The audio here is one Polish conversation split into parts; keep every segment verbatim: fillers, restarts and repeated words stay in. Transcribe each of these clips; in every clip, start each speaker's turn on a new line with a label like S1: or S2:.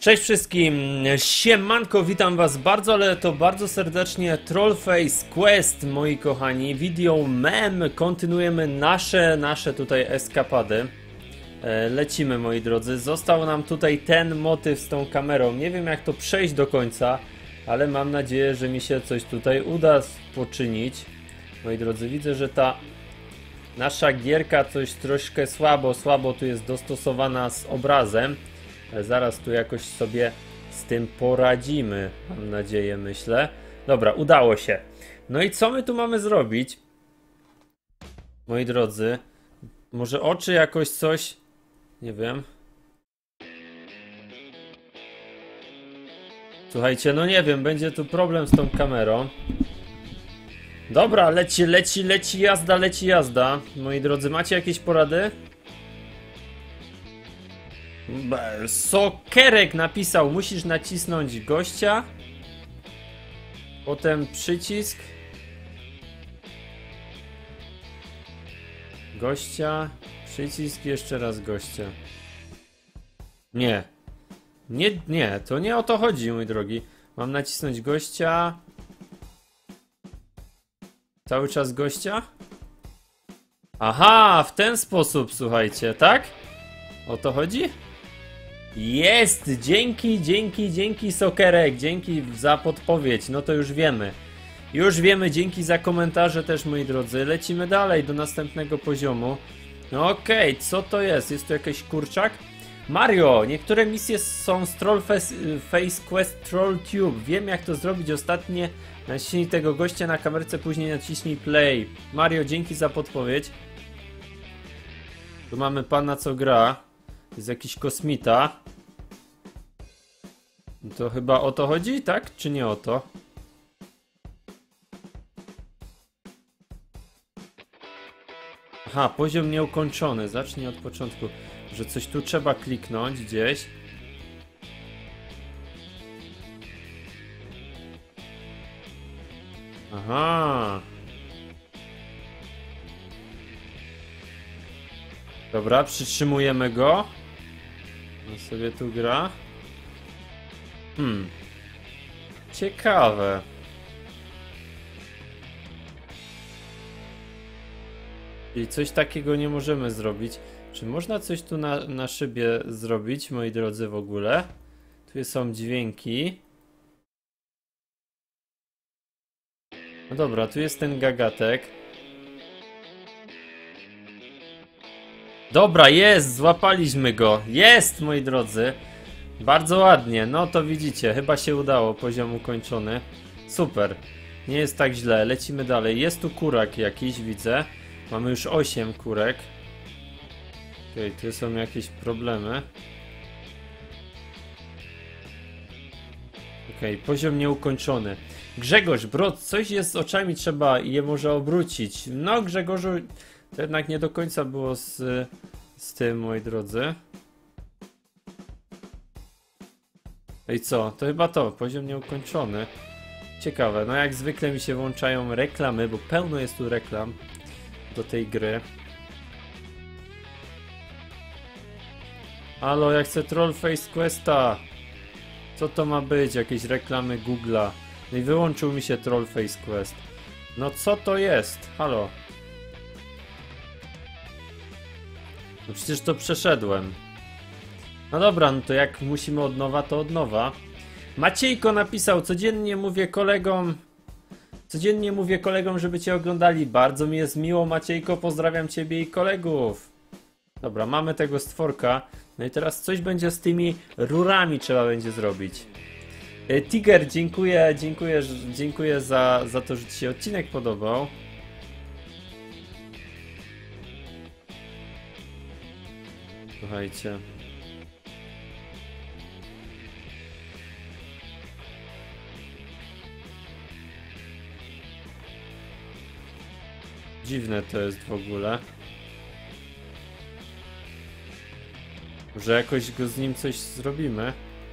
S1: Cześć wszystkim, siemanko, witam was bardzo, ale to bardzo serdecznie. Trollface Quest, moi kochani, video mem, kontynuujemy nasze, nasze tutaj eskapady. e, Lecimy, moi drodzy, został nam tutaj ten motyw z tą kamerą. Nie wiem, jak to przejść do końca, ale mam nadzieję, że mi się coś tutaj uda poczynić. Moi drodzy, widzę, że ta nasza gierka coś troszkę słabo, słabo tu jest dostosowana z obrazem. Zaraz tu jakoś sobie z tym poradzimy, mam nadzieję, myślę. Dobra, udało się. No i co my tu mamy zrobić? Moi drodzy, może oczy jakoś coś, nie wiem. Słuchajcie, no nie wiem, będzie tu problem z tą kamerą. Dobra, leci, leci, leci jazda, leci jazda. Moi drodzy, macie jakieś porady? Sokerek napisał, musisz nacisnąć gościa, potem przycisk, gościa, przycisk, jeszcze raz gościa. Nie, nie, nie, to nie o to chodzi, mój drogi. Mam nacisnąć gościa, cały czas gościa? Aha, w ten sposób, słuchajcie, tak? O to chodzi? Jest! Dzięki, dzięki, dzięki Sokerek, dzięki za podpowiedź, no to już wiemy. Już wiemy, dzięki za komentarze też, moi drodzy. Lecimy dalej do następnego poziomu. No okej, okay, co to jest? Jest tu jakiś kurczak? Mario, niektóre misje są z Trollface Quest Troll Tube. Wiem, jak to zrobić. Ostatnie naciśnij tego gościa na kamerce, później naciśnij play. Mario, dzięki za podpowiedź. Tu mamy pana, co gra. Jest jakiś kosmita. To chyba o to chodzi, tak? Czy nie o to? Aha, poziom nieukończony. Zacznij od początku. Że coś tu trzeba kliknąć gdzieś. Aha. Dobra, przytrzymujemy go. On sobie tu gra. Hmm. Ciekawe. Czyli coś takiego nie możemy zrobić. Czy można coś tu na, na szybie zrobić, moi drodzy, w ogóle? Tu są dźwięki. No dobra, tu jest ten gagatek. Dobra, jest, złapaliśmy go. Jest, moi drodzy. Bardzo ładnie, no to widzicie, chyba się udało, poziom ukończony. Super, nie jest tak źle, lecimy dalej. Jest tu kurak jakiś, widzę. Mamy już osiem kurek. Okej, okay, tu są jakieś problemy. Okej, okay, poziom nieukończony. Grzegorz, bro, coś jest z oczami, trzeba je może obrócić. No Grzegorzu, to jednak nie do końca było z, z tym, moi drodzy. I co? To chyba to, poziom nieukończony. Ciekawe, no jak zwykle mi się włączają reklamy, bo pełno jest tu reklam do tej gry. Halo, ja chcę Trollface Questa. Co to ma być? Jakieś reklamy Google'a. No i wyłączył mi się Trollface Quest. No co to jest? Halo. No przecież to przeszedłem. No dobra, no to jak musimy od nowa, to od nowa. Maciejko napisał, codziennie mówię kolegom, codziennie mówię kolegom, żeby cię oglądali. Bardzo mi jest miło, Maciejko, pozdrawiam ciebie i kolegów. Dobra, mamy tego stworka. No i teraz coś będzie z tymi rurami trzeba będzie zrobić. Tiger, dziękuję, dziękuję, dziękuję za, za to, że ci się odcinek podobał. Słuchajcie. Dziwne to jest w ogóle. Może jakoś go z nim coś zrobimy.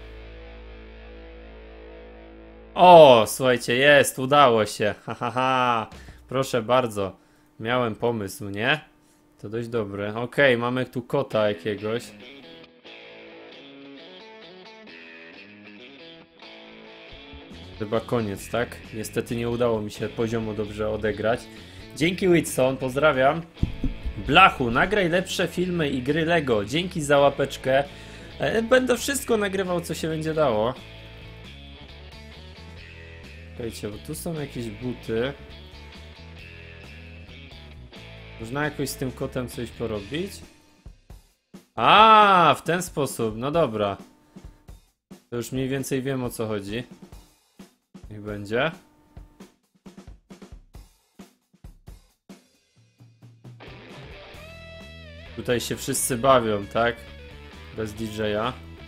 S1: O, słuchajcie, jest, udało się. Ha, ha, ha. Proszę bardzo. Miałem pomysł, nie? To dość dobre. Okej, mamy tu kota jakiegoś. Chyba koniec, tak? Niestety nie udało mi się poziomu dobrze odegrać. Dzięki Whitson, pozdrawiam. Blachu, nagraj lepsze filmy i gry Lego. Dzięki za łapeczkę. Będę wszystko nagrywał, co się będzie dało. Słuchajcie, bo tu są jakieś buty. Można jakoś z tym kotem coś porobić? A, w ten sposób, no dobra. To już mniej więcej wiem, o co chodzi. Niech będzie. Tutaj się wszyscy bawią, tak? Bez D J a.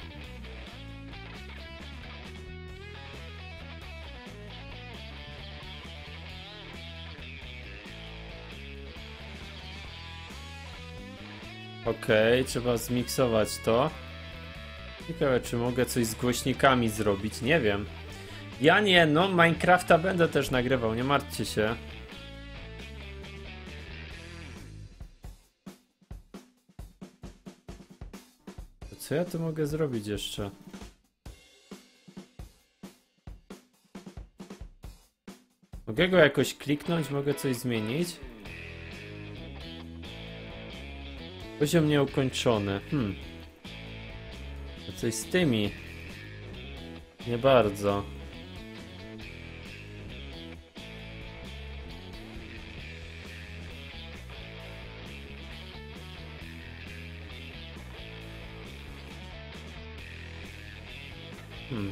S1: Okej, okay, trzeba zmiksować to. Ciekawe, czy mogę coś z głośnikami zrobić, nie wiem. Ja nie, no Minecrafta będę też nagrywał, nie martwcie się. To co ja tu mogę zrobić jeszcze? Mogę go jakoś kliknąć, mogę coś zmienić? Poziom nieukończony. Hmm. A coś z tymi? Nie bardzo. Hmm.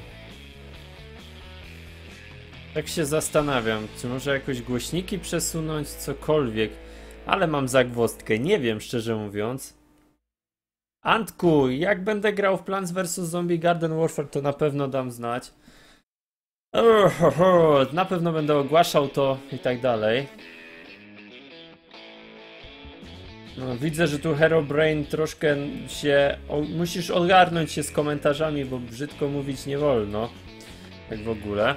S1: Tak się zastanawiam, czy może jakoś głośniki przesunąć, cokolwiek. Ale mam zagwozdkę, nie wiem, szczerze mówiąc. Antku, jak będę grał w Plants versus. Zombie Garden Warfare, to na pewno dam znać. Ohoho, na pewno będę ogłaszał to i tak dalej. No, widzę, że tu Herobrain troszkę się... O, musisz ogarnąć się z komentarzami, bo brzydko mówić nie wolno. Jak w ogóle.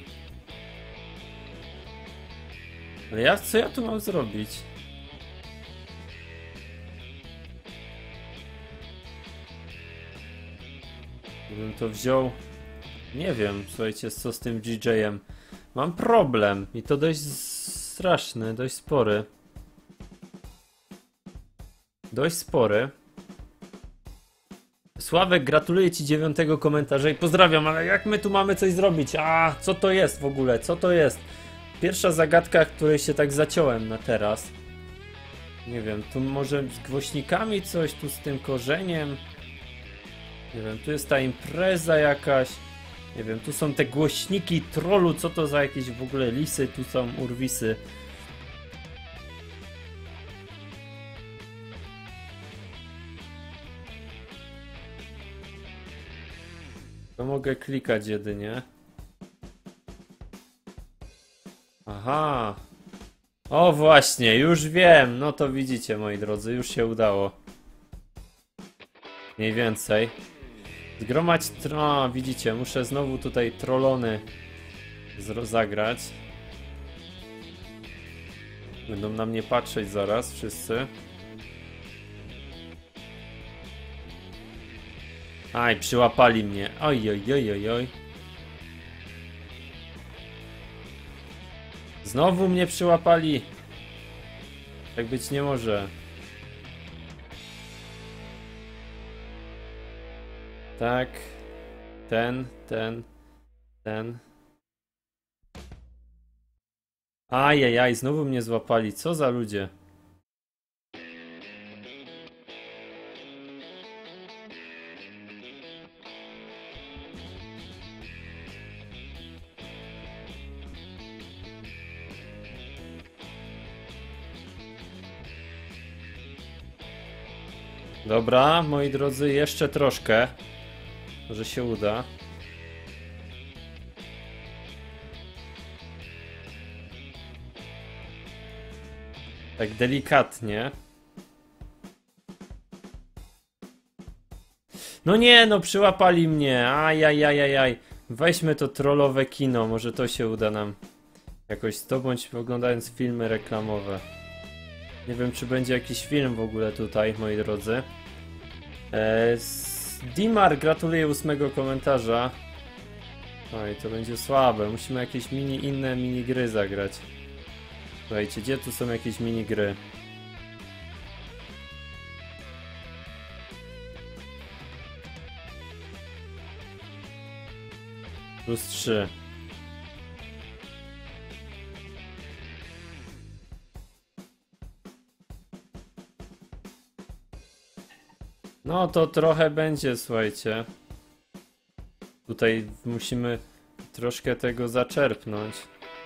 S1: Ale ja, co ja tu mam zrobić? Gdybym to wziął... Nie wiem, słuchajcie, co z tym D J em. Mam problem i to dość straszny, dość spory. Dość spory. Sławek, gratuluję ci dziewiątego komentarza i pozdrawiam, ale jak my tu mamy coś zrobić? A, co to jest w ogóle? Co to jest? Pierwsza zagadka, której się tak zaciąłem na teraz. Nie wiem, tu może z głośnikami coś, tu z tym korzeniem. Nie wiem, tu jest ta impreza jakaś. Nie wiem, tu są te głośniki trollu, co to za jakieś w ogóle lisy, tu są urwisy. To mogę klikać jedynie. Aha. O właśnie, już wiem. No to widzicie, moi drodzy, już się udało. Mniej więcej. Zgromadź... No, widzicie, muszę znowu tutaj trollony zagrać. Będą na mnie patrzeć zaraz wszyscy. Aj, przyłapali mnie. Oj, oj, oj, oj, oj. Znowu mnie przyłapali. Tak być nie może. Tak. Ten, ten, ten. Ajajaj, znowu mnie złapali. Co za ludzie. Dobra, moi drodzy, jeszcze troszkę. Może się uda. Tak delikatnie. No nie, no przyłapali mnie. Ajajajajaj. Weźmy to trollowe kino. Może to się uda nam jakoś zdobądź, oglądając filmy reklamowe. Nie wiem, czy będzie jakiś film w ogóle tutaj, moi drodzy. Eee, Dimar, gratuluję ósmego komentarza. Oj, to będzie słabe. Musimy jakieś mini, inne minigry zagrać. Słuchajcie, gdzie tu są jakieś minigry? Plus trzy. No to trochę będzie, słuchajcie. Tutaj musimy troszkę tego zaczerpnąć.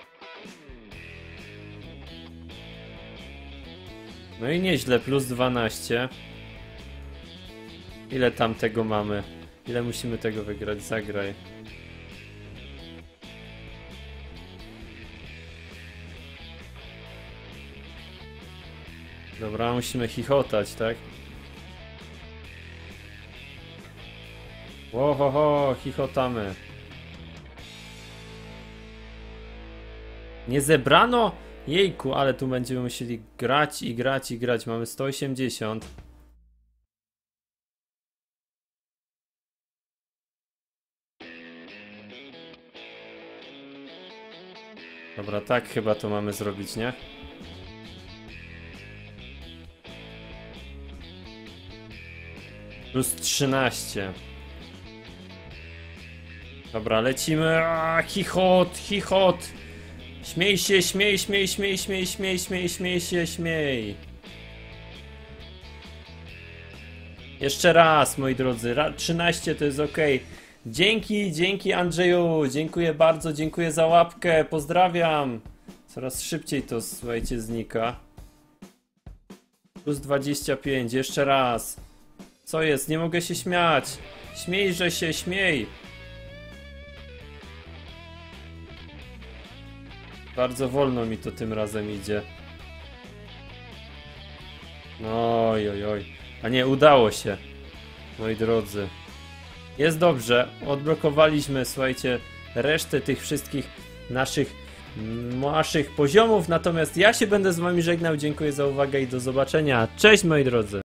S1: No i nieźle, plus dwanaście. Ile tam tego mamy? Ile musimy tego wygrać? Zagraj. Dobra, musimy chichotać, tak? Ohoho, chichotamy. Nie zebrano? Jejku, ale tu będziemy musieli grać i grać i grać. Mamy sto osiemdziesiąt. Dobra, tak chyba to mamy zrobić, nie? Plus trzynaście. Dobra, lecimy. Aaaa, chichot, chichot. Śmiej się, śmiej, śmiej, śmiej, śmiej, śmiej, śmiej, śmiej się, śmiej. Jeszcze raz, moi drodzy. trzynaście to jest ok. Dzięki, dzięki Andrzeju. Dziękuję bardzo, dziękuję za łapkę. Pozdrawiam. Coraz szybciej to, słuchajcie, znika. Plus dwadzieścia pięć, jeszcze raz. Co jest? Nie mogę się śmiać. Śmiejże się, śmiej. Bardzo wolno mi to tym razem idzie. Oj, oj, oj. A nie, udało się. Moi drodzy. Jest dobrze. Odblokowaliśmy, słuchajcie, resztę tych wszystkich naszych naszych poziomów. Natomiast ja się będę z wami żegnał. Dziękuję za uwagę i do zobaczenia. Cześć, moi drodzy.